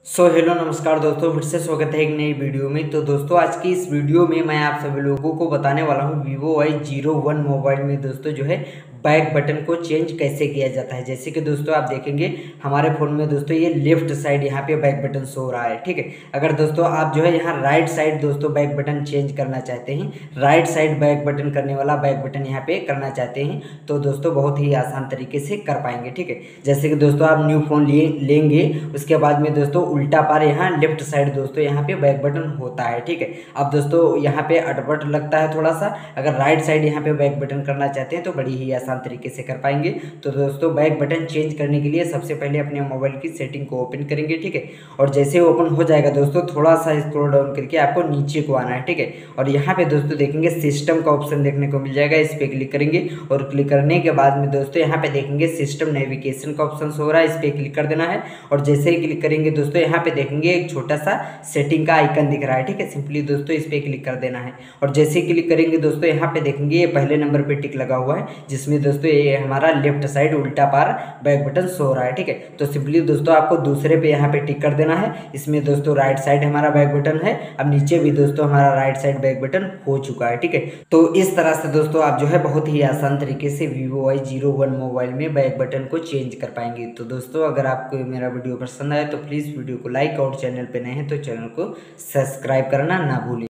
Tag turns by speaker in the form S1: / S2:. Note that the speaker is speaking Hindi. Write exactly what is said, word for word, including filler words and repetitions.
S1: सो हेलो नमस्कार दोस्तों, फिर से स्वागत है एक नई वीडियो में। तो दोस्तों आज की इस वीडियो में मैं आप सभी लोगों को बताने वाला हूँ Vivo Y zero one mobile में दोस्तों जो है बैक बटन को चेंज कैसे किया जाता है। जैसे कि दोस्तों आप देखेंगे हमारे फ़ोन में दोस्तों ये लेफ्ट साइड यहाँ पे बैक बटन शो हो रहा है, ठीक है। अगर दोस्तों आप जो है यहाँ राइट साइड दोस्तों बैक बटन चेंज करना चाहते हैं, राइट साइड बैक बटन करने वाला बैक बटन यहाँ पे करना चाहते हैं, तो दोस्तों बहुत ही आसान तरीके से कर पाएंगे, ठीक है। जैसे कि दोस्तों आप न्यू फ़ोन लिए लेंगे, उसके बाद में दोस्तों उल्टा पार यहाँ लेफ्ट साइड दोस्तों यहाँ पे बैक बटन होता है, ठीक है। अब दोस्तों यहाँ पे अटपट लगता है थोड़ा सा, अगर राइट साइड यहाँ पे बैक बटन करना चाहते हैं तो बड़ी ही आसान तरीके से कर पाएंगे। तो दोस्तों बैक बटन चेंज करने के लिए सबसे पहले अपने मोबाइल की सेटिंग को ओपन करेंगे, ठीक है। और जैसे ओपन हो जाएगा दोस्तों थोड़ा सा स्क्रॉल डाउन करके आपको नीचे को आना है, ठीक है। और यहाँ पे दोस्तों देखेंगे सिस्टम का ऑप्शन देखने को मिल जाएगा, इस पर क्लिक करेंगे और क्लिक करने के बाद में दोस्तों यहाँ पे देखेंगे सिस्टम नेविगेशन का ऑप्शन हो रहा है, इस पर क्लिक कर देना है। और जैसे ही क्लिक करेंगे दोस्तों यहाँ पे देखेंगे एक छोटा सा सेटिंग का आइकन दिख रहा है, ठीक है। सिंपली दोस्तों इस पे क्लिक कर देना है। और जैसे ही क्लिक करेंगे दोस्तों यहाँ पे देखेंगे ये पहले नंबर पे टिक लगा हुआ है, जिसमें दोस्तों ये हमारा लेफ्ट साइड उल्टा पार बैक बटन शो हो रहा है, ठीक है। तो सिंपली दोस्तों आपको दूसरे पे यहाँ पे टिक कर देना है। इसमें दोस्तों राइट साइड हमारा बैक बटन है, अब नीचे भी दोस्तों हमारा राइट साइड बैक बटन हो चुका है, ठीक है। तो इस तरह से दोस्तों आप जो है बहुत ही आसान तरीके से Vivo Y zero one mobile में बैक बटन को चेंज कर पाएंगे। तो दोस्तों अगर आपको मेरा वीडियो पसंद आए तो प्लीज़ वीडियो को लाइक और चैनल पे नए हैं तो चैनल को सब्सक्राइब करना ना भूलें।